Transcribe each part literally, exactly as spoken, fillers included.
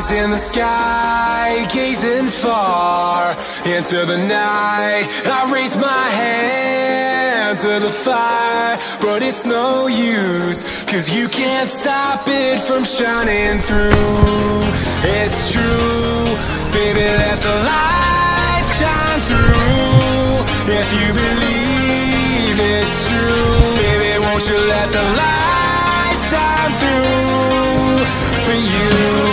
In the sky, gazing far into the night, I raise my hand to the fire, but it's no use, cause you can't stop it from shining through. It's true, baby, let the light shine through. If you believe it's true, baby, won't you let the light shine through for you.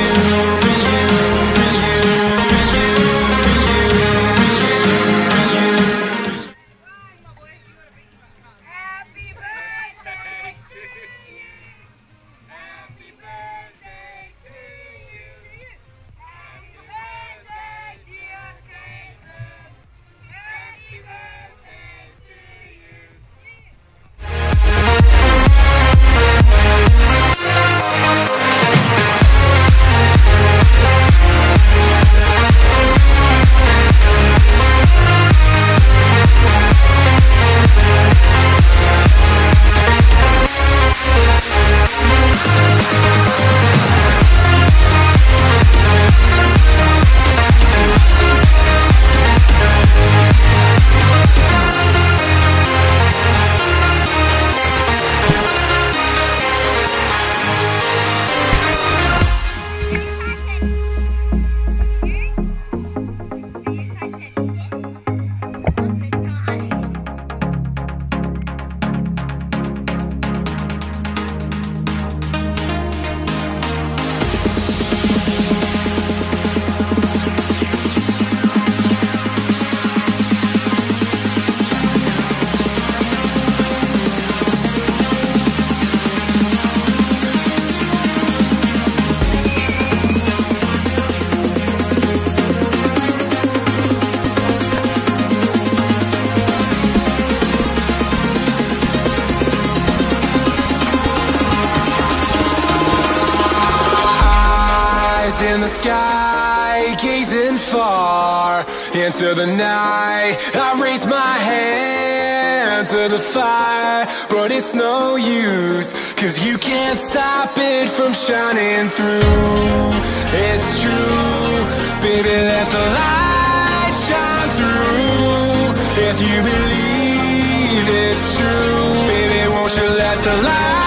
In the sky, gazing far into the night, I raise my hand to the fire, but it's no use, cause you can't stop it from shining through. It's true, baby, let the light shine through. If you believe it's true, baby, won't you let the light